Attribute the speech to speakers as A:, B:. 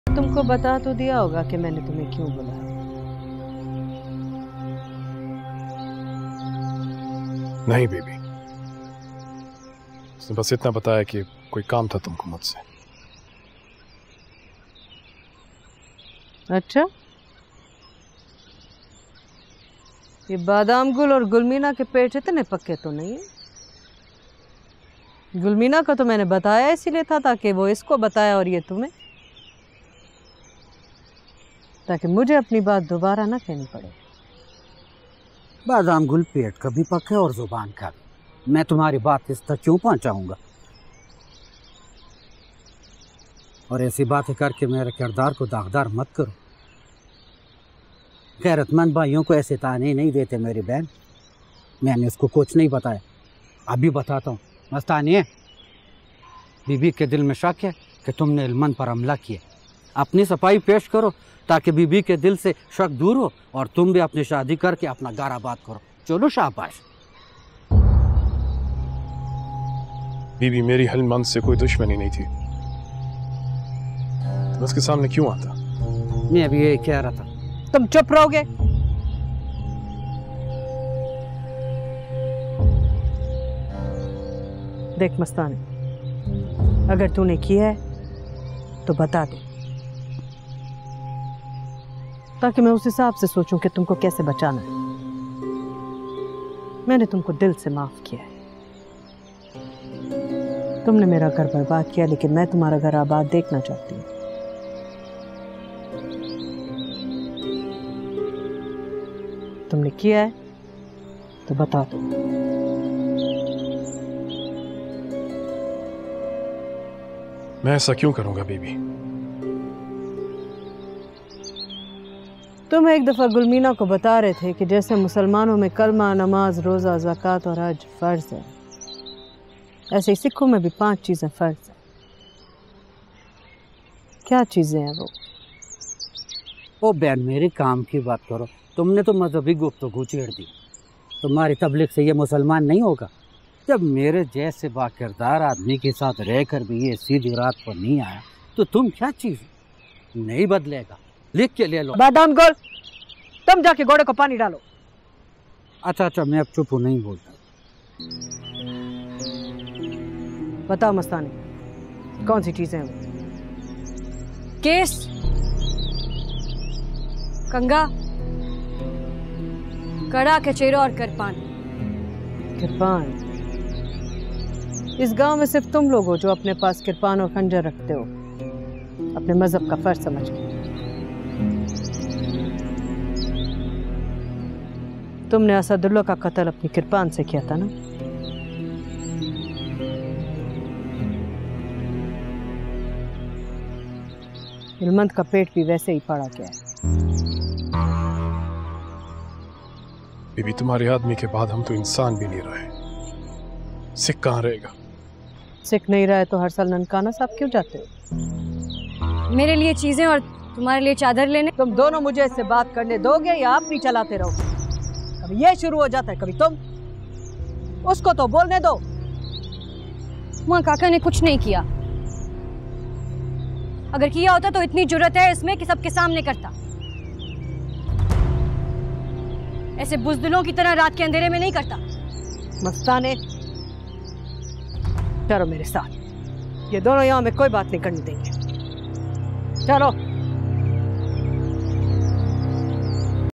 A: तुमको बता तो दिया होगा कि मैंने तुम्हें क्यों बुलाया।
B: नहीं बीबी, उसने बस इतना बताया कि कोई काम था तुमको मुझसे।
A: अच्छा, ये बादाम गुल और गुलमीना के पेट इतने पक्के तो नहीं है। गुलमीना को तो मैंने बताया इसीलिए था ताकि वो इसको बताया और ये तुम्हें, ताकि मुझे अपनी बात दोबारा ना कहनी पड़े।
C: बादाम गुल पेट का भी पक्का और जुबान का भी। मैं तुम्हारी बात इस तक क्यों पहुंचाऊंगा? और ऐसी बातें करके मेरे किरदार को दागदार मत करो। गैरतमंद भाइयों को ऐसे ताने नहीं देते मेरी बहन। मैंने उसको कुछ नहीं बताया, अभी बताता हूँ। मस्तानिए, बीबी के दिल में शक है कि तुमने इल्मन पर हमला किया। अपनी सफाई पेश करो ताकि बीबी के दिल से शक दूर हो और तुम भी अपनी शादी करके अपना घर आबाद करो। चलो शाबाश।
B: बीबी, मेरी हलमंद से कोई दुश्मनी नहीं थी, तुम उसके सामने क्यों आता?
C: मैं अभी यही कह रहा था।
A: तुम चुप रहोगे? देख मस्तानी, अगर तूने किया है तो बता दे, ताकि मैं उस हिसाब से सोचूं कि तुमको कैसे बचाना है। मैंने तुमको दिल से माफ किया है। तुमने मेरा घर बर्बाद किया, लेकिन मैं तुम्हारा घर आबाद देखना चाहती हूँ। तुमने किया है तो बता दो।
B: मैं ऐसा क्यों करूंगा बीबी?
A: तुम एक दफा गुलमीना को बता रहे थे कि जैसे मुसलमानों में कलमा, नमाज, रोजा, ज़कात और हज फर्ज है, ऐसे ही सिखों में भी 5 चीजें फर्ज है। क्या चीजें हैं वो?
C: ओ बहन, मेरे काम की बात करो। तुमने तो मजहबी गुफ्तगू छेड़ दी। तुम्हारी तबलीग से ये मुसलमान नहीं होगा। जब मेरे जैसे बाकिरदार आदमी के साथ रहकर भी ये सीधी रात पर नहीं आया तो तुम क्या चीज नहीं बदलेगा? लिख के ले लो।
A: बादाम गुल, तुम जाके घोड़े को पानी डालो।
C: अच्छा, मैं अब चुप हूँ, नहीं बोलता।
A: बताओ मस्तानी, कौन सी चीजें हैं वो?
D: केस, कंगा, कड़ा, कचेरा और किरपान।
A: किरपान? इस गांव में सिर्फ तुम लोग हो जो अपने पास किरपान और खंजर रखते हो, अपने मजहब का फर्ज समझ के। तुमने असदुल्ला का कत्ल अपनी किरपान से किया था ना? इल्मंद का पेट भी वैसे ही फाड़ा गया है।
B: बीबी, तुम्हारे आदमी के बाद हम तो इंसान भी नहीं रहे। सिख कहाँ रहेगा?
A: सिख नहीं रहा है तो हर साल ननकाना साहब क्यों जाते हो?
D: मेरे लिए चीजें और तुम्हारे लिए चादर लेने।
A: तुम दोनों मुझे इससे बात करने दोगे या आप भी चलाते रहोगे? कभी ये शुरू हो जाता है, कभी तुम। उसको तो बोलने दो।
D: वहाँ काका ने कुछ नहीं किया। अगर किया होता तो इतनी जुर्रत है इसमें कि सबके सामने करता। ऐसे बुज़दिलों की तरह रात के अंधेरे में नहीं करता।
A: मस्ताने, चलो मेरे साथ। ये दोनों यहाँ में कोई बात नहीं करने देंगे। चलो।